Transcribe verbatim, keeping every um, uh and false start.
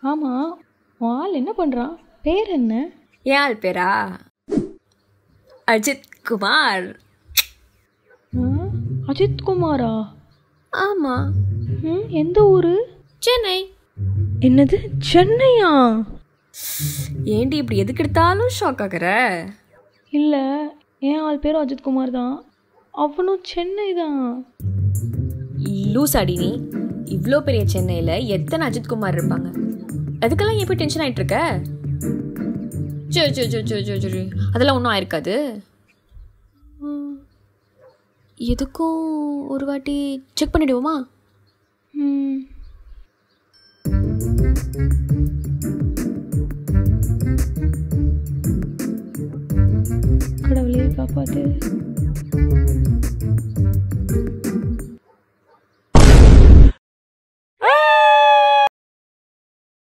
ஆமாம், உன் ஆள் என்ன பண்ணுறான்? பேர் என்ன? என் ஆள் பேரா அஜித் குமார். அஜித் குமாரா? ஆமாம். ம், எந்த ஊர்? சென்னை. என்னது, சென்னையா? ஏண்டி இப்படி எதுக்கு எடுத்தாலும் ஷாக் ஆகுற? இல்லை, என் ஆள் பேரும் அஜித் குமார் தான், அவனும் சென்னை தான். லூசாடி நீ. இவ்வளோ பெரிய சென்னையில் எத்தனை அஜித் குமார் இருப்பாங்க? அதுக்கெல்லாம் எப்படி டென்ஷன் ஆகிட்டு இருக்க? சரி சரி சரி சரி சரி சரி அதெல்லாம் ஒன்றும் ஆயிருக்காது. எதுக்கும் ஒரு வாட்டி செக் பண்ணிடுவோமா? ம், கடவுளே காப்பாத்து.